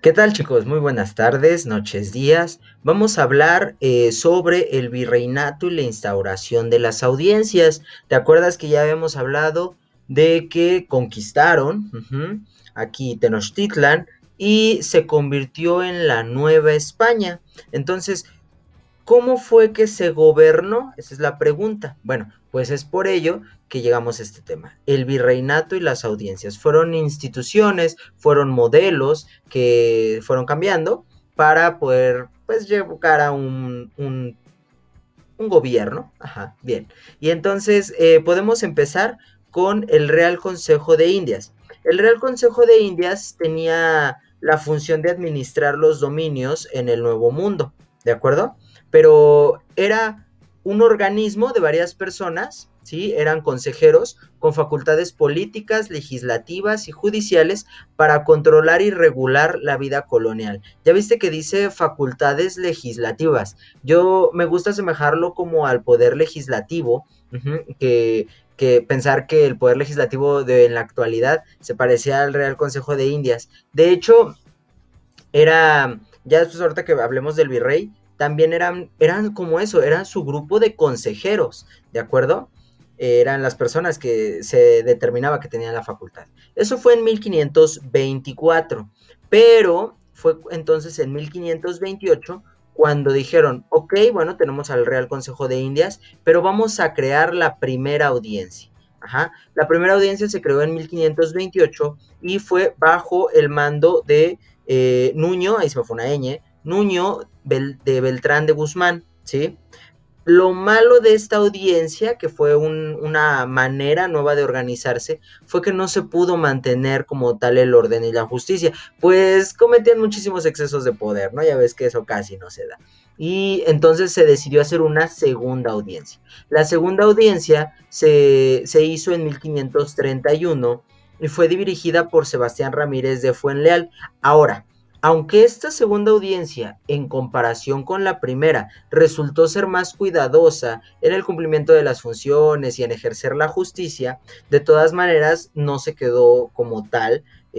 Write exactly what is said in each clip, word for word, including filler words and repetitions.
¿Qué tal, chicos? Muy buenas tardes, noches, días. Vamos a hablar eh, sobre el virreinato y la instauración de las audiencias. ¿Te acuerdas que ya habíamos hablado de que conquistaron ujú, aquí Tenochtitlan y se convirtió en la Nueva España? Entonces, ¿cómo fue que se gobernó? Esa es la pregunta. Bueno, pues es por ello que llegamos a este tema. El virreinato y las audiencias fueron instituciones, fueron modelos que fueron cambiando para poder, pues, llevar a un, un, un gobierno. Ajá, bien. Y entonces eh, podemos empezar con el Real Consejo de Indias. El Real Consejo de Indias tenía la función de administrar los dominios en el Nuevo Mundo, ¿de acuerdo? Pero era un organismo de varias personas, ¿sí? Eran consejeros con facultades políticas, legislativas y judiciales para controlar y regular la vida colonial. Ya viste que dice facultades legislativas. Yo me gusta asemejarlo como al poder legislativo, uh-huh, que, que pensar que el poder legislativo de en la actualidad se parecía al Real Consejo de Indias. De hecho, era, ya después ahorita que hablemos del virrey, también eran, eran como eso, eran su grupo de consejeros, ¿de acuerdo? Eh, eran las personas que se determinaba que tenían la facultad. Eso fue en mil quinientos veinticuatro, pero fue entonces en mil quinientos veintiocho cuando dijeron, ok, bueno, tenemos al Real Consejo de Indias, pero vamos a crear la primera audiencia. Ajá. La primera audiencia se creó en mil quinientos veintiocho y fue bajo el mando de eh, Nuño, ahí se me fue una ñ, Nuño Bel, de Beltrán de Guzmán, ¿sí? Lo malo de esta audiencia, que fue un, una manera nueva de organizarse, fue que no se pudo mantener como tal el orden y la justicia, pues cometían muchísimos excesos de poder, ¿no? Ya ves que eso casi no se da. Y entonces se decidió hacer una segunda audiencia. La segunda audiencia se, se hizo en mil quinientos treinta y uno y fue dirigida por Sebastián Ramírez de Fuenleal. Ahora, aunque esta segunda audiencia, en comparación con la primera, resultó ser más cuidadosa en el cumplimiento de las funciones y en ejercer la justicia, de todas maneras no se quedó como tal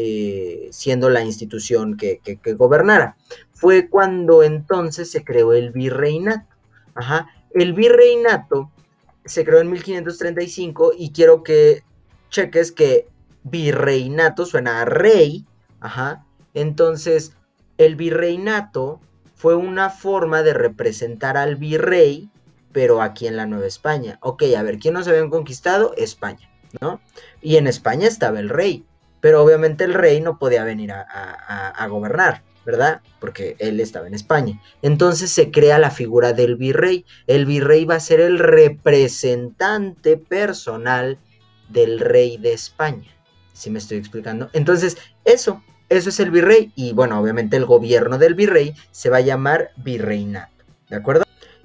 eh, siendo la institución que, que, que, gobernara. Fue cuando entonces se creó el virreinato. Ajá. El virreinato se creó en mil quinientos treinta y cinco y quiero que cheques que virreinato suena a rey. Ajá. Entonces, el virreinato fue una forma de representar al virrey, pero aquí en la Nueva España. Ok, a ver, ¿quién nos habían conquistado? España, ¿no? Y en España estaba el rey, pero obviamente el rey no podía venir a, a, a gobernar, ¿verdad? Porque él estaba en España. Entonces se crea la figura del virrey. El virrey va a ser el representante personal del rey de España. ¿Sí me estoy explicando? Entonces, eso, eso es el virrey. Y bueno, obviamente el gobierno del virrey se va a llamar virreinato. ¿De acuerdo?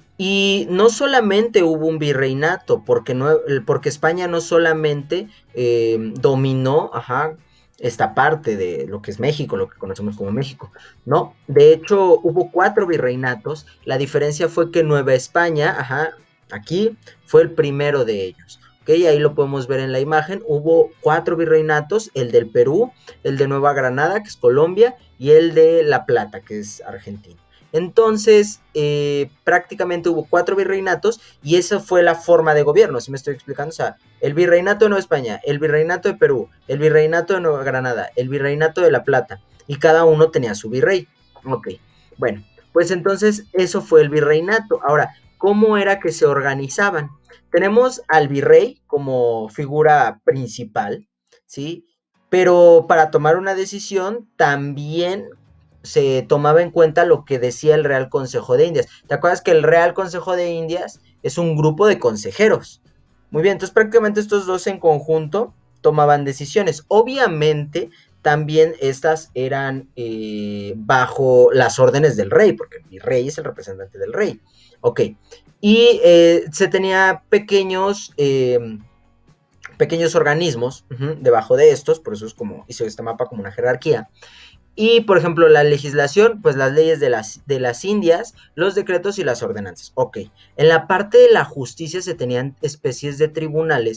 Y no solamente hubo un virreinato, porque, no, porque España no solamente eh, dominó, ajá, esta parte de lo que es México, lo que conocemos como México, ¿no? De hecho, hubo cuatro virreinatos. La diferencia fue que Nueva España, ajá, aquí, fue el primero de ellos. ¿Ok? Ahí lo podemos ver en la imagen. Hubo cuatro virreinatos, el del Perú, el de Nueva Granada, que es Colombia, y el de La Plata, que es Argentina. Entonces, eh, prácticamente hubo cuatro virreinatos y esa fue la forma de gobierno, si me estoy explicando. O sea, el virreinato de Nueva España, el virreinato de Perú, el virreinato de Nueva Granada, el virreinato de La Plata, y cada uno tenía su virrey. Ok, bueno, pues entonces eso fue el virreinato. Ahora, ¿cómo era que se organizaban? Tenemos al virrey como figura principal, ¿sí? Pero para tomar una decisión también se tomaba en cuenta lo que decía el Real Consejo de Indias. ¿Te acuerdas que el Real Consejo de Indias es un grupo de consejeros? Muy bien, entonces prácticamente estos dos en conjunto tomaban decisiones. Obviamente también estas eran eh, bajo las órdenes del rey, porque el rey es el representante del rey. Ok, y eh, se tenía pequeños... Eh, pequeños organismos uh-huh, debajo de estos, por eso es como hizo este mapa como una jerarquía. Y, por ejemplo, la legislación, pues las leyes de las, de las Indias, los decretos y las ordenanzas. Ok, en la parte de la justicia se tenían especies de tribunales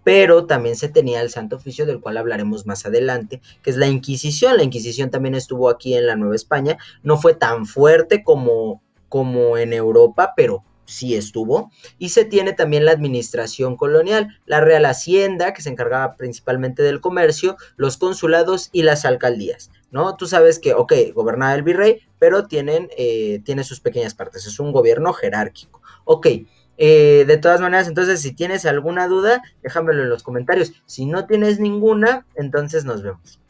pero también se tenía el Santo Oficio, del cual hablaremos más adelante, que es la Inquisición. La Inquisición también estuvo aquí en la Nueva España, no fue tan fuerte como, como en Europa, pero sí estuvo. Y se tiene también la administración colonial, la Real Hacienda, que se encargaba principalmente del comercio, los consulados y las alcaldías, ¿no? Tú sabes que, ok, gobernaba el virrey, pero tienen, eh, tiene sus pequeñas partes, es un gobierno jerárquico. Ok, eh, de todas maneras, entonces, si tienes alguna duda, déjamelo en los comentarios. Si no tienes ninguna, entonces nos vemos.